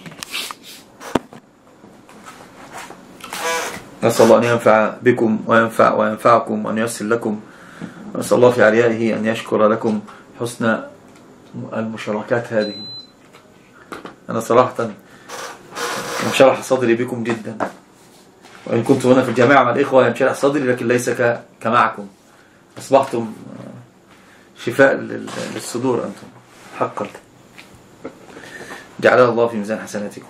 A: نسأل الله أن ينفع بكم وينفع وينفعكم وأن ييسر لكم. نسأل الله في عليائه أن يشكر لكم حسن المشاركات هذه. أنا صراحة انشرح صدري بكم جدا، وإن كنت هنا في الجامعة مع الإخوة ينشرح صدري، لكن ليس كمعكم. أصبحتم شفاء للصدور أنتم حقا. جعلها الله في ميزان حسناتكم.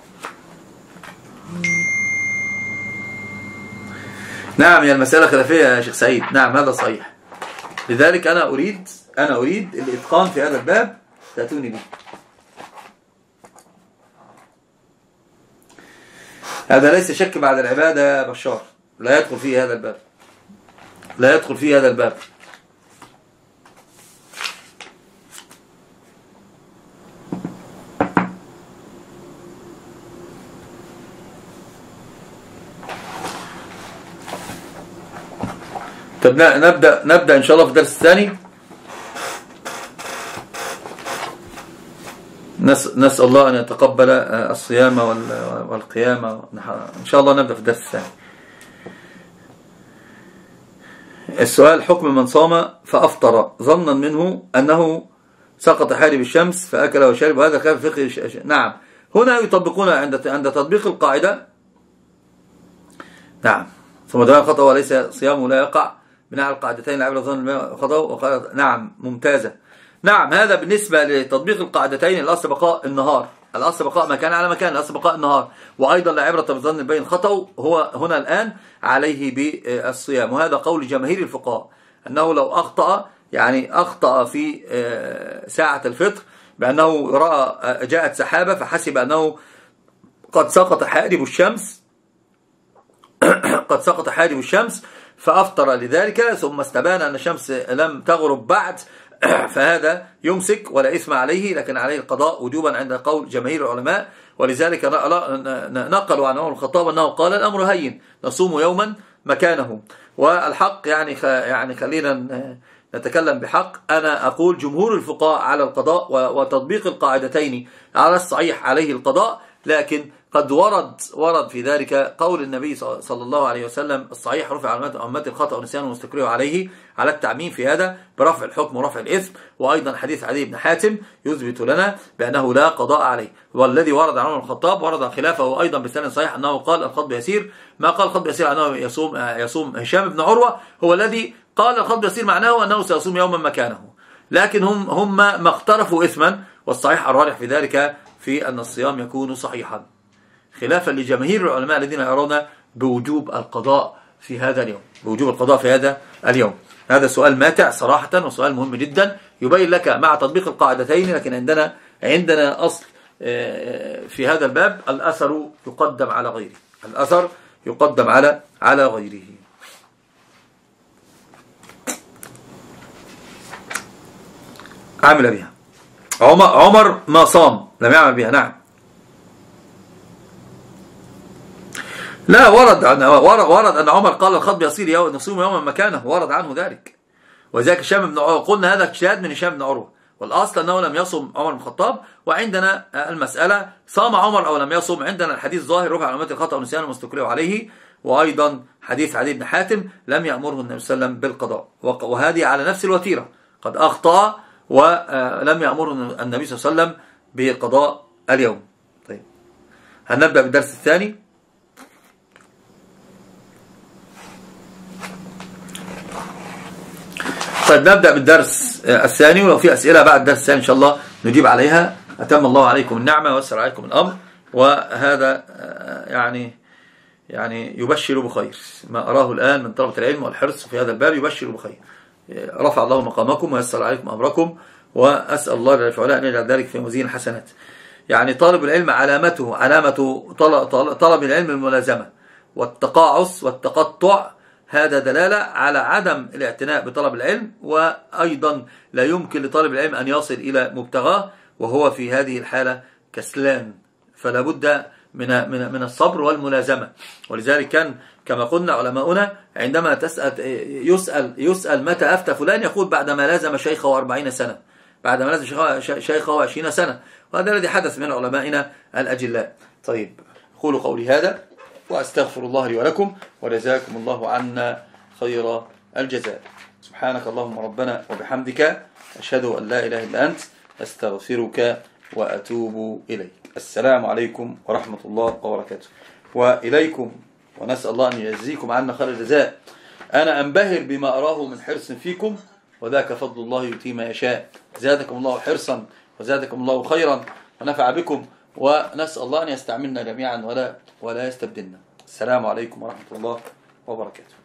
A: نعم، هي المسألة خلافية يا شيخ سعيد، نعم هذا صحيح. لذلك أنا أريد أنا أريد الإتقان في هذا الباب، تأتوني به. هذا ليس شك بعد العبادة يا بشار، لا يدخل فيه هذا الباب، لا يدخل فيه هذا الباب. طب نبدأ نبدأ إن شاء الله في الدرس الثاني. نسأل الله أن يتقبل الصيام والقيام. إن شاء الله نبدأ في الدرس الثاني. السؤال: حكم من صام فأفطر ظنا منه أنه سقط حالب الشمس فأكل وشرب، وهذا خلاف فقه. نعم، هنا يطبقون عند عند تطبيق القاعدة. نعم، ثم دام خطأ وليس صيامه لا يقع بناء على القاعدتين العبرة ظن خطأ وقال. نعم، ممتازة. نعم، هذا بالنسبة لتطبيق القاعدتين. الأصل بقاء النهار، الأصل بقاء مكان على مكان، الأصل بقاء النهار. وأيضا لا عبرة بظن البين خطأ، هو هنا الآن عليه بالصيام. وهذا قول جماهير الفقهاء أنه لو أخطأ، يعني أخطأ في ساعة الفطر بأنه رأى جاءت سحابة فحسب أنه قد سقط حالب الشمس قد سقط حالب الشمس فأفطر لذلك، ثم استبان أن الشمس لم تغرب بعد، فهذا يمسك ولا إثم عليه، لكن عليه القضاء وجوبا عند قول جماهير العلماء. ولذلك نقلوا عن عمر بن الخطاب أنه قال: الأمر هين، نصوم يوما مكانه. والحق يعني يعني خلينا نتكلم بحق. أنا أقول جمهور الفقهاء على القضاء وتطبيق القاعدتين على الصحيح عليه القضاء، لكن قد ورد ورد في ذلك قول النبي صلى الله عليه وسلم الصحيح: رفع عن أمتي الخطأ والنسيان والمستكره عليه، على التعميم في هذا برفع الحكم ورفع الإثم. وأيضا حديث عدي بن حاتم يثبت لنا بأنه لا قضاء عليه. والذي ورد عن عمر بن الخطاب ورد خلافه أيضا بسند صحيح أنه قال: الخطب يسير. ما قال الخطب يسير أنه يصوم يصوم هشام بن عروة هو الذي قال الخطب يسير معناه أنه سيصوم يوما مكانه، لكن هم هم ما اقترفوا إثما. والصحيح الراجح في ذلك في أن الصيام يكون صحيحا، خلافا لجماهير العلماء الذين يرون بوجوب القضاء في هذا اليوم، بوجوب القضاء في هذا اليوم. هذا سؤال ماتع صراحة، وسؤال مهم جدا يبين لك مع تطبيق القاعدتين. لكن عندنا عندنا أصل في هذا الباب الأثر يقدم على غيره، الأثر يقدم على على غيره. عمل بها عمر, عمر ما صام لم يعمل بها. نعم، لا ورد أن ورد أن عمر قال الخطب يصير نصوم يوما مكانه، ورد عنه ذلك. وذلك هشام بن عروة، قلنا هذا اجتهاد من هشام بن عروة، والأصل أنه لم يصم عمر بن الخطاب. وعندنا المسألة صام عمر أو لم يصم، عندنا الحديث ظاهر رفع عن أمتي الخطأ والنسيان المستقر عليه، وأيضا حديث عدي بن حاتم لم يأمره النبي صلى الله عليه وسلم بالقضاء، وهذه على نفس الوتيرة، قد أخطأ ولم يأمره النبي صلى الله عليه وسلم بقضاء اليوم. طيب، هنبدأ بالدرس الثاني. طيب نبدأ بالدرس الثاني، ولو في أسئلة بعد الدرس الثاني إن شاء الله نجيب عليها. أتم الله عليكم النعمة ويسر عليكم الأمر، وهذا يعني يعني يبشر بخير. ما أراه الآن من طلبة العلم والحرص في هذا الباب يبشر بخير. رفع الله مقامكم ويسر عليكم أمركم، وأسأل الله جل وعلا أن يجعل ذلك في موازين الحسنات. يعني طالب العلم علامته علامة طلب العلم الملازمة، والتقاعس والتقطع هذا دلالة على عدم الاعتناء بطلب العلم، وأيضا لا يمكن لطالب العلم أن يصل إلى مبتغاه وهو في هذه الحالة كسلان. فلا بد من من من الصبر والملازمة. ولذلك كان كما قلنا علماؤنا عندما تسأل يسأل يسأل متى أفتى فلان، يقول بعدما لازم شيخه أربعين سنة، بعدما لازم شيخه عشرين سنة، وهذا الذي حدث من علمائنا الأجلاء. طيب، أقول قولي هذا وأستغفر الله لي ولكم، وجزاكم الله عنا خير الجزاء. سبحانك اللهم ربنا وبحمدك، أشهد أن لا إله إلا أنت، أستغفرك وأتوب إليك. السلام عليكم ورحمة الله وبركاته. وإليكم، ونسأل الله أن يجزيكم عنا خير الجزاء. أنا أنبهر بما أراه من حرص فيكم، وذاك فضل الله يؤتيه ما يشاء. زادكم الله حرصا وزادكم الله خيرا ونفع بكم، ونسأل الله أن يستعملنا جميعا ولا ولا يستبدلنا. السلام عليكم ورحمة الله وبركاته.